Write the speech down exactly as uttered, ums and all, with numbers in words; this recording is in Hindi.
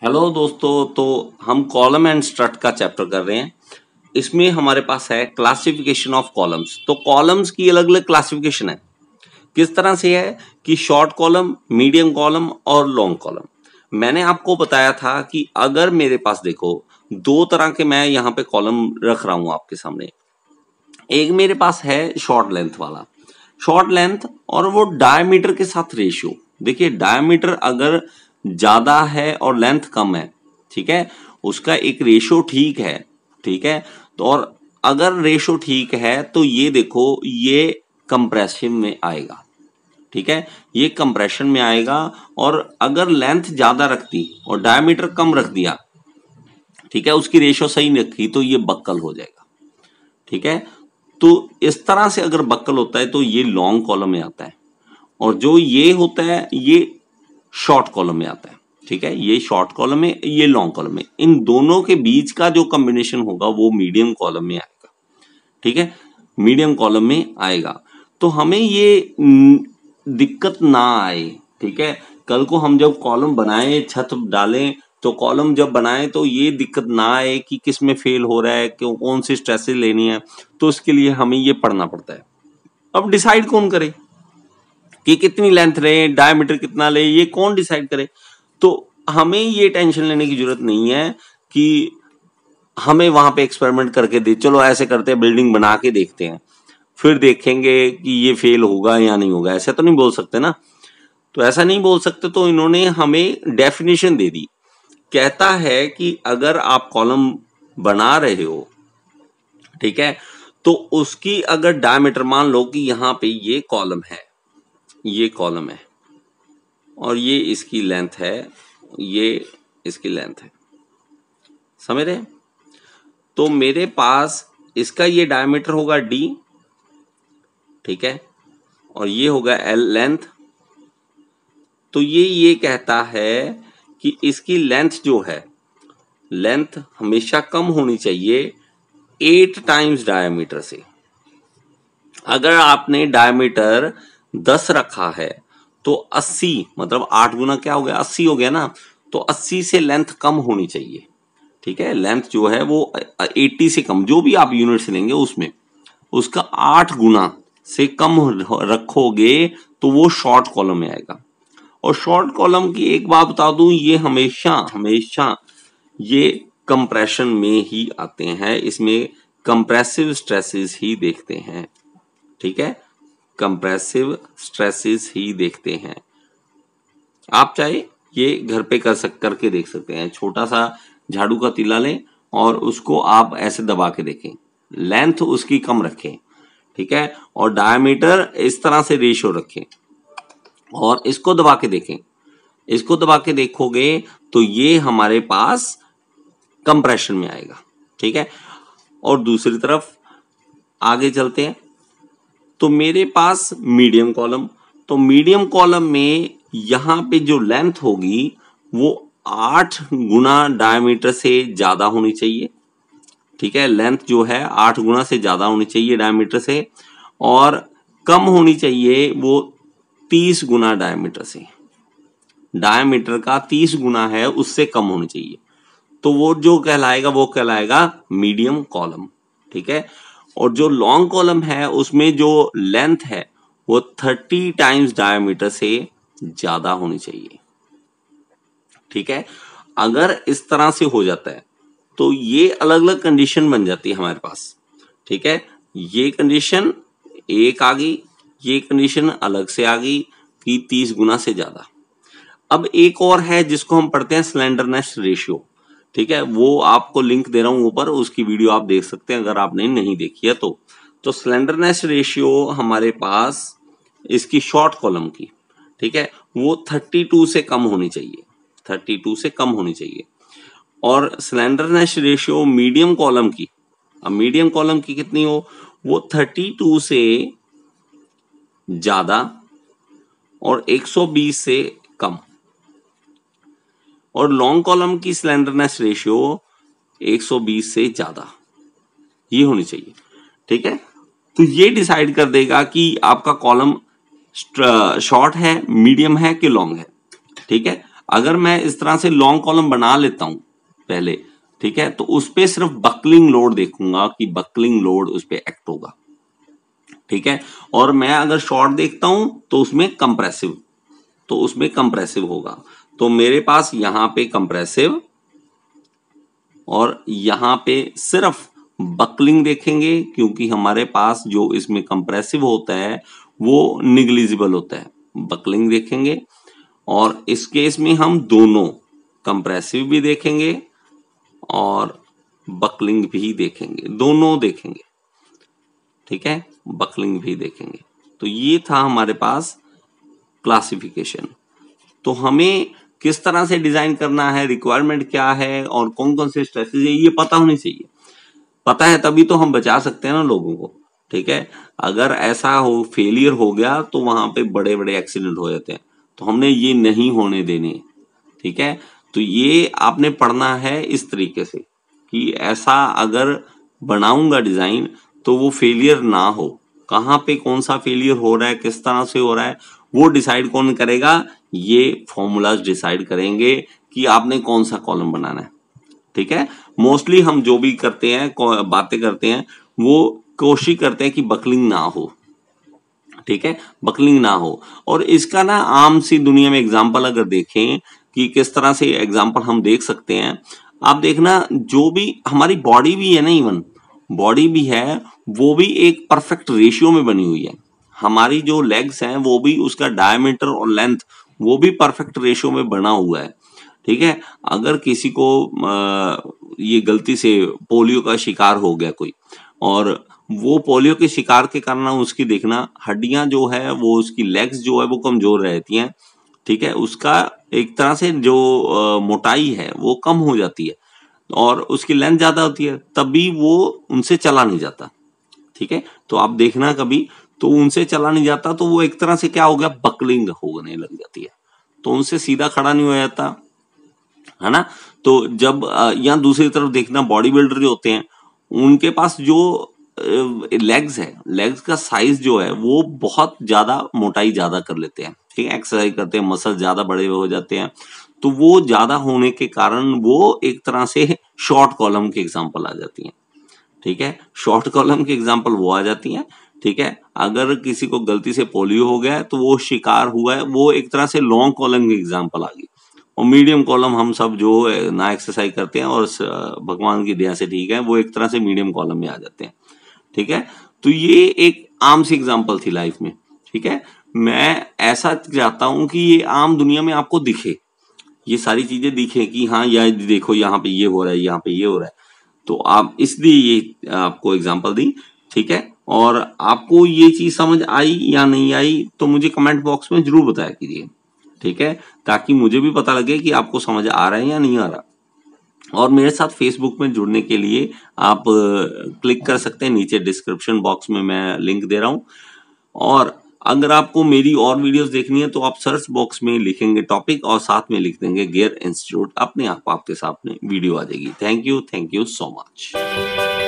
हेलो दोस्तों, तो हम कॉलम एंड स्ट्रट का चैप्टर कर रहे हैं। इसमें हमारे पास है क्लासिफिकेशन ऑफ कॉलम्स। तो कॉलम्स की अलग अलग क्लासिफिकेशन है। किस तरह से है कि शॉर्ट कॉलम, मीडियम कॉलम और लॉन्ग कॉलम। मैंने आपको बताया था कि अगर मेरे पास देखो दो तरह के मैं यहाँ पे कॉलम रख रहा हूं आपके सामने। एक मेरे पास है शॉर्ट लेंथ वाला, शॉर्ट लेंथ और वो डायमीटर के साथ रेशियो। देखिए डायमीटर अगर ज्यादा है और लेंथ कम है, ठीक है, उसका एक रेशियो ठीक है, ठीक है। तो और अगर रेशियो ठीक है तो ये देखो ये कंप्रेशन में आएगा, ठीक है, ये कंप्रेशन में आएगा। और अगर लेंथ ज्यादा रखती और डायमीटर कम रख दिया, ठीक है, उसकी रेशियो सही नहीं रखी तो ये बक्कल हो जाएगा, ठीक है। तो इस तरह से अगर बक्कल होता है तो ये लॉन्ग कॉलम में आता है, और जो ये होता है ये शॉर्ट कॉलम में आता है, ठीक है। ये शॉर्ट कॉलम में, ये लॉन्ग कॉलम में, इन दोनों के बीच का जो कॉम्बिनेशन होगा वो मीडियम कॉलम में आएगा, ठीक है, मीडियम कॉलम में आएगा। तो हमें ये दिक्कत ना आए, ठीक है। कल को हम जब कॉलम बनाए, छत डालें, तो कॉलम जब बनाए तो ये दिक्कत ना आए कि किस में फेल हो रहा है, क्यों, कौन सी स्ट्रेसेस लेनी है। तो इसके लिए हमें ये पढ़ना पड़ता है। अब डिसाइड कौन करे कि कितनी लेंथ रहे, डायमीटर कितना ले, ये कौन डिसाइड करे। तो हमें ये टेंशन लेने की जरूरत नहीं है कि हमें वहां पे एक्सपेरिमेंट करके दे, चलो ऐसे करते हैं, बिल्डिंग बना के देखते हैं, फिर देखेंगे कि ये फेल होगा या नहीं होगा। ऐसा तो नहीं बोल सकते ना। तो ऐसा नहीं बोल सकते, तो इन्होंने हमें डेफिनेशन दे दी। कहता है कि अगर आप कॉलम बना रहे हो, ठीक है, तो उसकी अगर डायमीटर, मान लो कि यहां पे ये कॉलम है, ये कॉलम है और ये इसकी लेंथ है, ये इसकी लेंथ है, समझ रहे। तो मेरे पास इसका ये डायमीटर होगा डी, ठीक है, और ये होगा एल लेंथ। तो ये ये कहता है कि इसकी लेंथ जो है, लेंथ हमेशा कम होनी चाहिए एट टाइम्स डायमीटर से। अगर आपने डायमीटर दस रखा है तो अस्सी, मतलब आठ गुना क्या हो गया, अस्सी हो गया ना। तो अस्सी से लेंथ कम होनी चाहिए, ठीक है। लेंथ जो है वो अस्सी से कम, जो भी आप यूनिट से लेंगे उसमें उसका आठ गुना से कम रखोगे तो वो शॉर्ट कॉलम में आएगा। और शॉर्ट कॉलम की एक बात बता दूं, ये हमेशा हमेशा ये कंप्रेशन में ही आते हैं, इसमें कंप्रेसिव स्ट्रेसेस ही देखते हैं, ठीक है, कंप्रेसिव स्ट्रेसेस ही देखते हैं। आप चाहे ये घर पे कर सक करके देख सकते हैं। छोटा सा झाड़ू का तीला लें और उसको आप ऐसे दबा के देखें, लेंथ उसकी कम रखें, ठीक है, और डायमीटर इस तरह से रेशियो रखें और इसको दबा के देखें। इसको दबा के देखोगे तो ये हमारे पास कंप्रेशन में आएगा, ठीक है। और दूसरी तरफ आगे चलते हैं, तो मेरे पास मीडियम कॉलम, तो मीडियम कॉलम में यहां पे जो लेंथ होगी वो आठ गुना डायमीटर से ज्यादा होनी चाहिए, ठीक है। लेंथ जो है आठ गुना से ज्यादा होनी चाहिए डायमीटर से, और कम होनी चाहिए वो तीस गुना डायमीटर से। डायमीटर का तीस गुना है उससे कम होनी चाहिए, तो वो जो कहलाएगा वो कहलाएगा मीडियम कॉलम, ठीक है। और जो लॉन्ग कॉलम है उसमें जो लेंथ है वो थर्टी टाइम्स डायमीटर से ज्यादा होनी चाहिए, ठीक है। अगर इस तरह से हो जाता है तो ये अलग अलग कंडीशन बन जाती है हमारे पास, ठीक है। ये कंडीशन एक आ गई, ये कंडीशन अलग से आ गई कि तीस गुना से ज्यादा। अब एक और है जिसको हम पढ़ते हैं स्लेंडरनेस रेशियो, ठीक है, वो आपको लिंक दे रहा हूं ऊपर, उसकी वीडियो आप देख सकते हैं अगर आपने नहीं देखी है तो। तो स्लेंडरनेस रेशियो हमारे पास इसकी शॉर्ट कॉलम की, ठीक है, वो बत्तीस से कम होनी चाहिए, बत्तीस से कम होनी चाहिए। और स्लेंडरनेस रेशियो मीडियम कॉलम की, अब मीडियम कॉलम की कितनी हो, वो बत्तीस से ज्यादा और एक सौ बीस से कम। और लॉन्ग कॉलम की स्लेंडरनेस रेशियो एक सौ बीस से ज्यादा ये होनी चाहिए, ठीक है। तो ये डिसाइड कर देगा कि आपका कॉलम शॉर्ट है, मीडियम है कि लॉन्ग है, ठीक है। अगर मैं इस तरह से लॉन्ग कॉलम बना लेता हूं पहले, ठीक है, तो उस पे सिर्फ बकलिंग लोड देखूंगा कि बकलिंग लोड उस पे एक्ट होगा, ठीक है। और मैं अगर शॉर्ट देखता हूं तो उसमें कंप्रेसिव, तो उसमें कंप्रेसिव होगा। तो मेरे पास यहां पे कंप्रेसिव और यहां पे सिर्फ बकलिंग देखेंगे, क्योंकि हमारे पास जो इसमें कंप्रेसिव होता है वो निग्लिजिबल होता है। बकलिंग देखेंगे और इस केस में हम दोनों कंप्रेसिव भी देखेंगे और बकलिंग भी देखेंगे, दोनों देखेंगे, ठीक है, बकलिंग भी देखेंगे। तो ये था हमारे पास क्लासिफिकेशन। तो हमें किस तरह से डिजाइन करना है, रिक्वायरमेंट क्या है और कौन कौन से स्ट्रेसेस है, ये पता होनी चाहिए। पता है तभी तो हम बचा सकते हैं ना लोगों को, ठीक है। अगर ऐसा हो, फेलियर हो गया, तो वहां पे बड़े बड़े एक्सीडेंट हो जाते हैं, तो हमने ये नहीं होने देने, ठीक है। तो ये आपने पढ़ना है इस तरीके से कि ऐसा अगर बनाऊंगा डिजाइन तो वो फेलियर ना हो। कहाँ पे कौन सा फेलियर हो रहा है, किस तरह से हो रहा है, वो डिसाइड कौन करेगा, ये फॉर्मूलाज डिसाइड करेंगे कि आपने कौन सा कॉलम बनाना है, ठीक है। मोस्टली हम जो भी करते हैं, बातें करते हैं, वो कोशिश करते हैं कि बकलिंग ना हो, ठीक है, बकलिंग ना हो। और इसका ना आम सी दुनिया में एग्जांपल अगर देखें कि किस तरह से एग्जांपल हम देख सकते हैं, आप देखना, जो भी हमारी बॉडी भी है ना, इवन बॉडी भी है, वो भी एक परफेक्ट रेशियो में बनी हुई है। हमारी जो लेग्स हैं वो भी, उसका डायमीटर और लेंथ वो भी परफेक्ट रेशियो में बना हुआ है, ठीक है। अगर किसी को आ, ये गलती से पोलियो का शिकार हो गया कोई, और वो पोलियो के शिकार के कारण उसकी देखना हड्डियां जो है वो, उसकी लेग्स जो है वो कमजोर रहती हैं, ठीक है, उसका एक तरह से जो आ, मोटाई है वो कम हो जाती है और उसकी लेंथ ज्यादा होती है, तभी वो उनसे चला नहीं जाता, ठीक है। तो आप देखना कभी, तो उनसे चला नहीं जाता, तो वो एक तरह से क्या हो गया, बकलिंग होने लग जाती है, तो उनसे सीधा खड़ा नहीं हो जाता, है ना। तो जब या दूसरी तरफ देखना, बॉडी बिल्डर जो होते हैं उनके पास जो लेग्स है, लेग्स का साइज जो है वो बहुत ज्यादा मोटाई ज्यादा कर लेते हैं, ठीक है, एक्सरसाइज करते हैं, मसल ज्यादा बड़े हो जाते हैं, तो वो ज्यादा होने के कारण वो एक तरह से शॉर्ट कॉलम की एग्जांपल आ जाती है, ठीक है, शॉर्ट कॉलम की एग्जांपल वो आ जाती है, ठीक है। अगर किसी को गलती से पोलियो हो गया है तो वो शिकार हुआ है, वो एक तरह से लॉन्ग कॉलम की एग्जांपल आ गई। और मीडियम कॉलम हम सब जो ना एक्सरसाइज करते हैं और भगवान की दया से ठीक है, वो एक तरह से मीडियम कॉलम में आ जाते हैं, ठीक है। तो ये एक आम सी एग्जांपल थी लाइफ में, ठीक है। मैं ऐसा चाहता हूं कि ये आम दुनिया में आपको दिखे, ये सारी चीजें दिखे कि हाँ यार देखो यहाँ पे ये हो रहा है, यहाँ पे ये हो रहा है, तो आप इसलिए ये आपको एग्जांपल दी, ठीक है। और आपको ये चीज समझ आई या नहीं आई तो मुझे कमेंट बॉक्स में जरूर बताया कीजिए, ठीक है, ताकि मुझे भी पता लगे कि आपको समझ आ रहा है या नहीं आ रहा। और मेरे साथ फेसबुक में जुड़ने के लिए आप क्लिक कर सकते हैं, नीचे डिस्क्रिप्शन बॉक्स में मैं लिंक दे रहा हूं। और अगर आपको मेरी और वीडियोस देखनी है तो आप सर्च बॉक्स में लिखेंगे टॉपिक और साथ में लिख देंगे गियर इंस्टीट्यूट, अपने आप आपके सामने वीडियो आ जाएगी। Thank you, thank you so much.